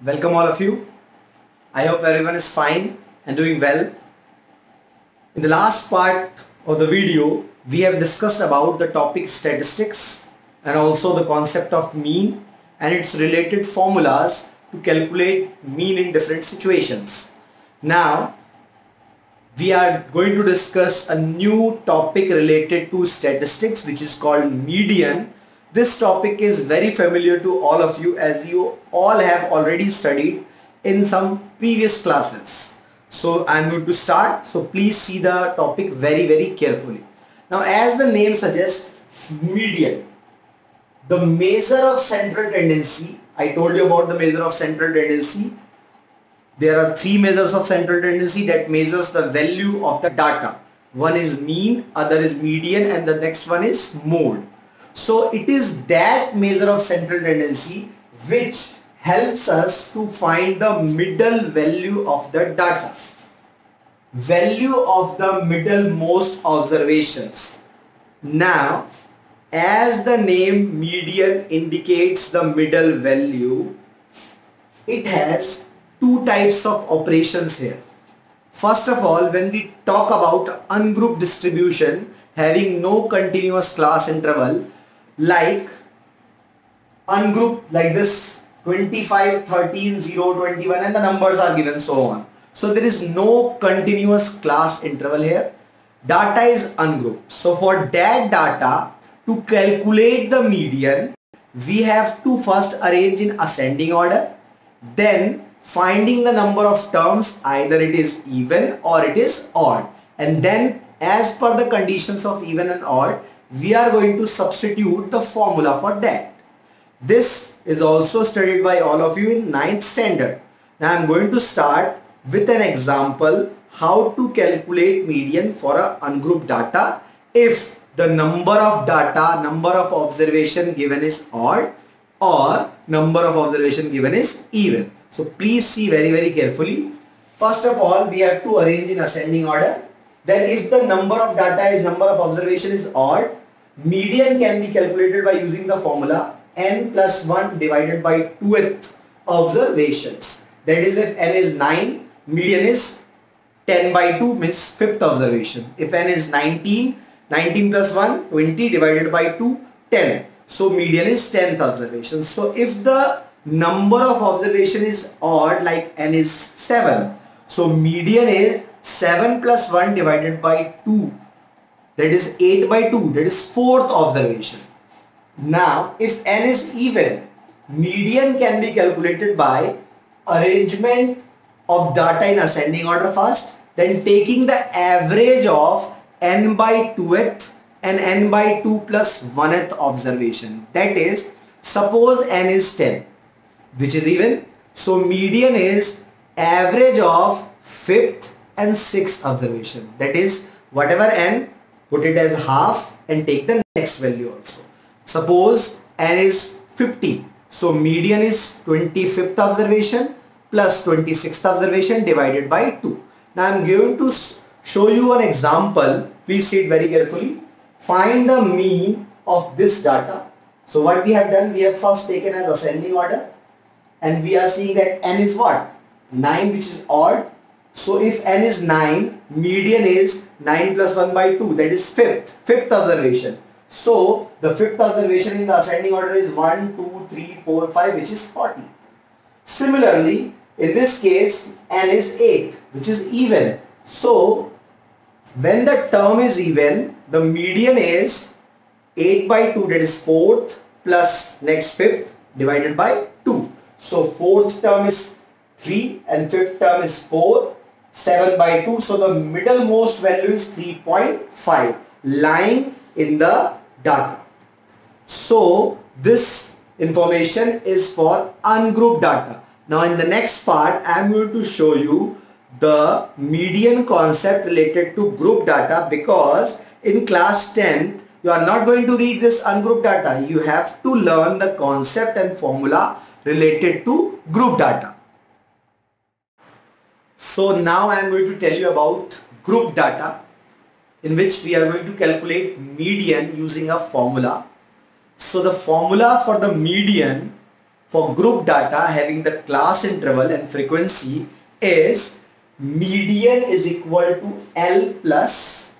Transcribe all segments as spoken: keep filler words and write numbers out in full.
Welcome all of you. I hope everyone is fine and doing well. In the last part of the video, we have discussed about the topic statistics and also the concept of mean and its related formulas to calculate mean in different situations. Now, we are going to discuss a new topic related to statistics, which is called median. This topic is very familiar to all of you, as you all have already studied in some previous classes. So I am going to start. So please see the topic very very carefully. Now, as the name suggests, median, the measure of central tendency. I told you about the measure of central tendency. There are three measures of central tendency that measures the value of the data. One is mean, other is median, and the next one is mode. So it is that measure of central tendency which helps us to find the middle value of the data. Value of the middlemost observations. Now, as the name median indicates the middle value, it has two types of operations here. First of all, when we talk about ungrouped distribution having no continuous class interval, like ungrouped like this twenty-five, thirteen, zero, twenty-one, and the numbers are given, so on. So there is no continuous class interval here. Data is ungrouped. So for that data, to calculate the median, we have to first arrange in ascending order, then finding the number of terms, either it is even or it is odd, and then as per the conditions of even and odd, we are going to substitute the formula for that. This is also studied by all of you in ninth standard. Now I am going to start with an example how to calculate median for a ungrouped data if the number of data, number of observation given is odd or number of observation given is even. So please see very very carefully. First of all, we have to arrange in ascending order. Then if the number of data is number of observation is odd, median can be calculated by using the formula n plus one divided by twelfth observations. That is, if n is nine, median is ten by two, means fifth observation. If n is nineteen, nineteen plus one, twenty divided by two, ten. So median is tenth observation. So if the number of observation is odd, like n is seven, so median is seven plus one divided by two, that is eight by two, that is fourth observation. Now if n is even, median can be calculated by arrangement of data in ascending order first, then taking the average of n by twelfth and n by two plus one-th observation. That is, suppose n is ten, which is even, so median is average of fifth and sixth observation. That is, whatever n, put it as half and take the next value also. Suppose n is fifty, so median is twenty-fifth observation plus twenty-sixth observation divided by two. Now I am going to show you an example. Please see it very carefully. Find the mean of this data. So what we have done, we have first taken as ascending order, and we are seeing that n is what? nine, which is odd. So if n is nine, median is nine plus one by two, that is fifth, fifth observation. So the fifth observation in the ascending order is one, two, three, four, five, which is forty. Similarly, in this case, n is eight, which is even. So when the term is even, the median is eight by two, that is fourth, plus next fifth divided by two. So fourth term is three and fifth term is four, seven by two. So the middlemost value is three point five lying in the data. So this information is for ungrouped data. Now in the next part, I am going to show you the median concept related to group data, because in class tenth you are not going to read this ungrouped data. You have to learn the concept and formula related to group data. So now I am going to tell you about group data, in which we are going to calculate median using a formula. So the formula for the median for group data having the class interval and frequency is median is equal to L plus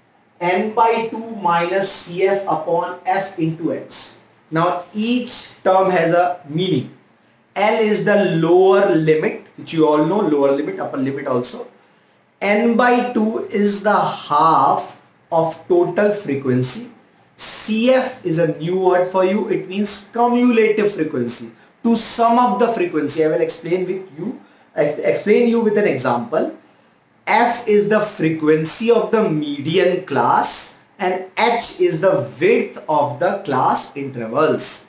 n by two minus C F upon F into H. Now each term has a meaning. L is the lower limit, which you all know, lower limit, upper limit also. N by two is the half of total frequency. C F is a new word for you. It means cumulative frequency. To sum up the frequency, I will explain with you, explain you with an example. F is the frequency of the median class and H is the width of the class intervals.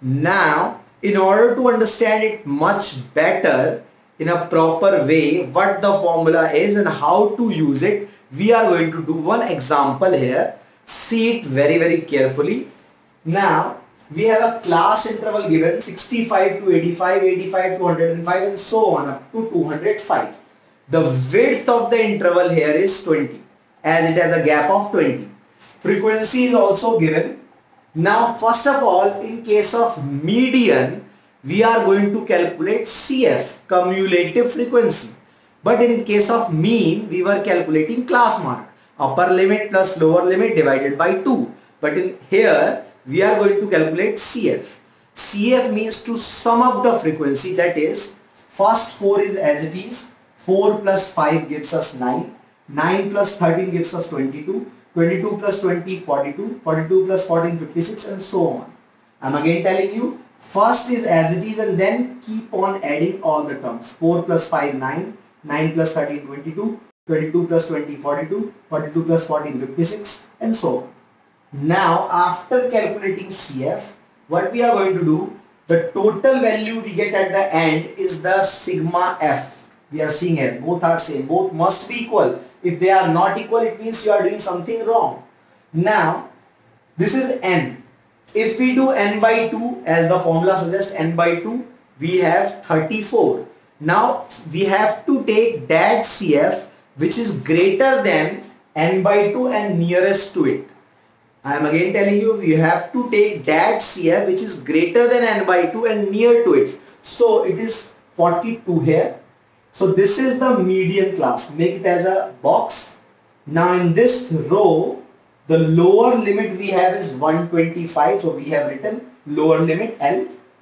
Now, in order to understand it much better in a proper way, what the formula is and how to use it, we are going to do one example here. See it very very carefully. Now, we have a class interval given sixty-five to eighty-five, eighty-five to one hundred five and so on up to two hundred five. The width of the interval here is twenty, as it has a gap of twenty. Frequency is also given. Now first of all, in case of median, we are going to calculate C F, cumulative frequency. But in case of mean, we were calculating class mark, upper limit plus lower limit divided by two. But in here, we are going to calculate C F. C F means to sum up the frequency, that is, first four is as it is. four plus five gives us nine, nine plus thirteen gives us twenty-two, twenty-two plus twenty, forty-two, forty-two plus fourteen, fifty-six and so on. I'm again telling you, first is as it is and then keep on adding all the terms. four plus five, nine, nine plus thirteen, twenty-two, twenty-two plus twenty, forty-two, forty-two plus fourteen, fifty-six and so on. Now after calculating C F, what we are going to do, the total value we get at the end is the sigma F. We are seeing here, both are same, both must be equal. If they are not equal, it means you are doing something wrong. Now, this is n. If we do n by two, as the formula suggests, n by two, we have thirty-four. Now, we have to take that C F which is greater than n by two and nearest to it. I am again telling you, you have to take that C F which is greater than n by two and near to it. So, it is forty-two here. So this is the median class. Make it as a box. Now in this row, the lower limit we have is one twenty-five. So we have written lower limit L.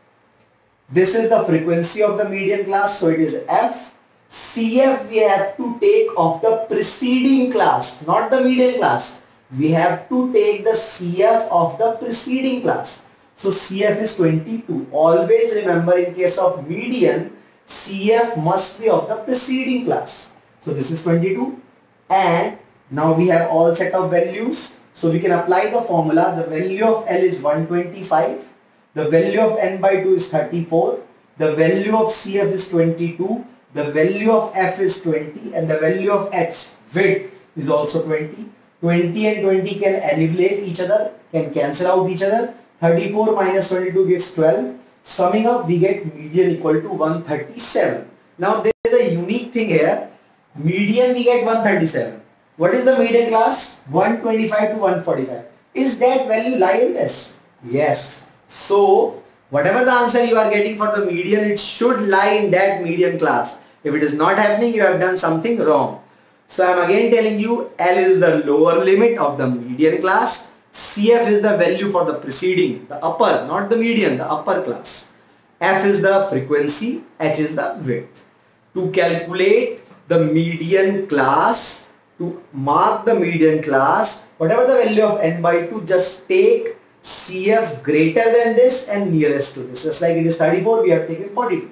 This is the frequency of the median class. So it is F. C F we have to take of the preceding class, not the median class. We have to take the C F of the preceding class. So C F is twenty-two. Always remember, in case of median, C F must be of the preceding class. So this is twenty-two and now we have all set of values. So we can apply the formula. The value of L is one twenty-five. The value of n by two is thirty-four. The value of C F is twenty-two. The value of F is twenty and the value of H, width, is also twenty. twenty and twenty can annihilate each other, can cancel out each other. thirty-four minus twenty-two gives twelve. Summing up, we get median equal to one thirty-seven. Now there is a unique thing here. Median we get one thirty-seven. What is the median class? one twenty-five to one forty-five. Is that value lie in this? Yes. So whatever the answer you are getting for the median, it should lie in that median class. If it is not happening, you have done something wrong. So I am again telling you, L is the lower limit of the median class. C F is the value for the preceding, the upper, not the median, the upper class. F is the frequency, H is the width. To calculate the median class, to mark the median class, whatever the value of n by two, just take C F greater than this and nearest to this. Just like it is thirty-four, we have taken forty-two.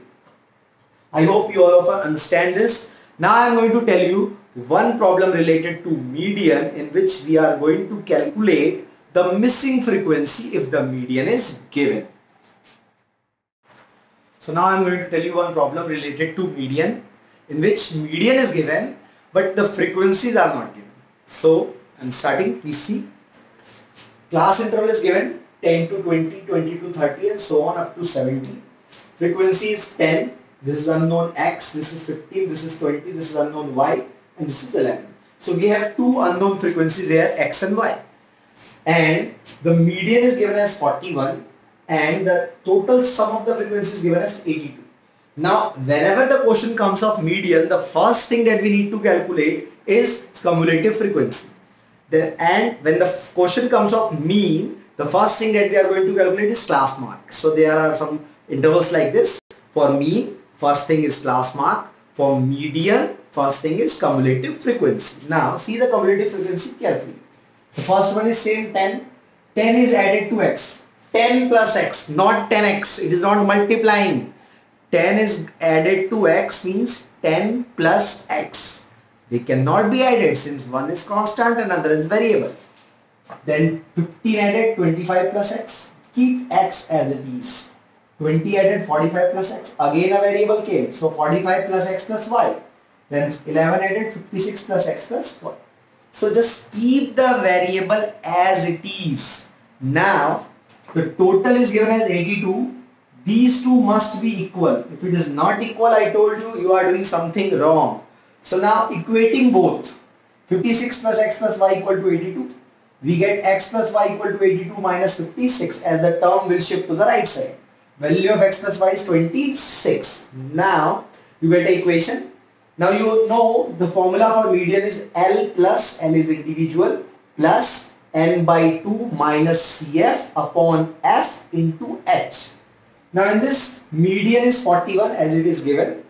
I hope you all of us understand this. Now I am going to tell you one problem related to median, in which we are going to calculate the missing frequency if the median is given. So now I am going to tell you one problem related to median, in which median is given but the frequencies are not given. So I am starting. Please see. Class interval is given ten to twenty, twenty to thirty and so on up to seventy. Frequency is ten. This is unknown X, this is fifteen, this is twenty, this is unknown Y and this is eleven. So we have two unknown frequencies here, X and Y. And the median is given as forty-one and the total sum of the frequencies given as eighty-two. Now, whenever the question comes of median, the first thing that we need to calculate is cumulative frequency. Then, and when the question comes of mean, the first thing that we are going to calculate is class mark. So there are some intervals like this. For mean, first thing is class mark. For median, first thing is cumulative frequency. Now, see the cumulative frequency carefully. The first one is same ten. ten is added to x. ten plus x, not ten x. It is not multiplying. ten is added to x means ten plus x. They cannot be added since one is constant and another is variable. Then fifteen added, twenty-five plus x. Keep x as it is. twenty added, forty-five plus x. Again a variable came. So forty-five plus x plus y. Then eleven added, fifty-six plus x plus y. So just keep the variable as it is. Now the total is given as eighty-two. These two must be equal. If it is not equal, I told you, you are doing something wrong. So now equating both, fifty-six plus x plus y equal to eighty-two. We get x plus y equal to eighty-two minus fifty-six as the term will shift to the right side. Value of x plus y is twenty-six. Now you get an equation. Now you know the formula for median is L plus, L is individual, plus n by two minus C F upon F into H. Now in this, median is forty-one as it is given.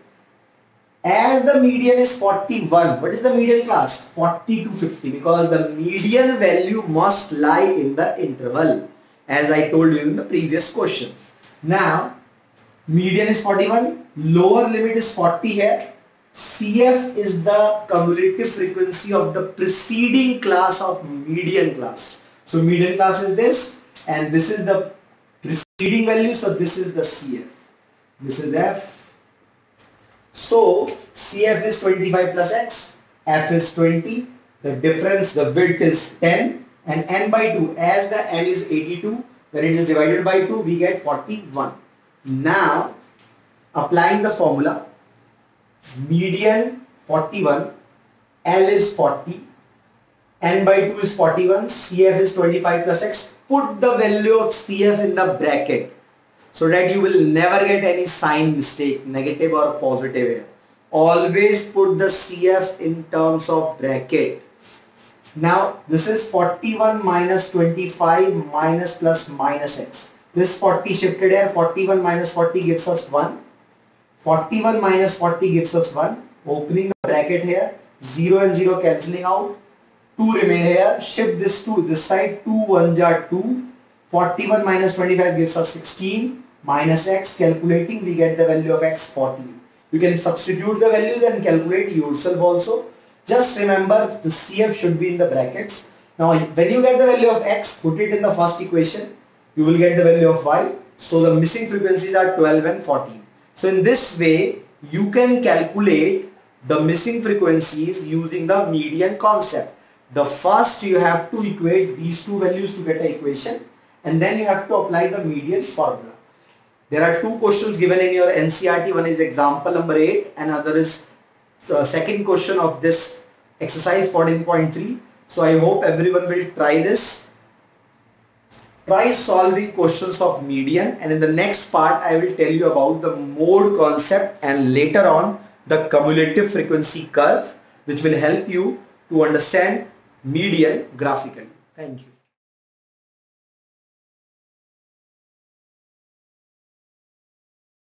As the median is forty-one, what is the median class? forty to fifty, because the median value must lie in the interval as I told you in the previous question. Now median is forty-one, lower limit is forty here. C F is the cumulative frequency of the preceding class of median class. So median class is this and this is the preceding value, so this is the C F. This is F. So C F is twenty-five plus x, F is twenty, the difference, the width is ten, and n by two, as the n is eighty-two, when it is divided by two, we get forty-one. Now, applying the formula, median forty-one, L is forty, n by two is forty-one, C F is twenty-five plus x. Put the value of C F in the bracket so that you will never get any sign mistake, negative or positive here. Always put the C F in terms of bracket. Now this is forty-one minus twenty-five minus plus minus x. This forty shifted here, forty-one minus forty gives us one. forty-one minus forty gives us one. Opening the bracket here, zero and zero cancelling out. two remain here. Shift this to this side, two ones are two. forty-one minus twenty-five gives us sixteen. Minus x, calculating, we get the value of x, fourteen. You can substitute the values and calculate yourself also. Just remember the C F should be in the brackets. Now when you get the value of x, put it in the first equation. You will get the value of y. So the missing frequencies are twelve and fourteen. So in this way, you can calculate the missing frequencies using the median concept. The first you have to equate these two values to get an equation, and then you have to apply the median formula. There are two questions given in your N C E R T. One is example number eight and other is the second question of this exercise fourteen point three. So I hope everyone will try this. Try solving questions of median, and in the next part I will tell you about the mode concept and later on the cumulative frequency curve, which will help you to understand median graphically. Thank you.